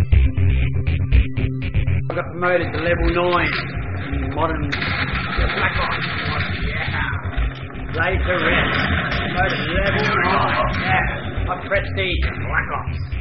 I got promoted to level 9 in modern Black Ops. Yeah. Laid to rest. Promoted to level 9. Yeah. My prestige in Black Ops.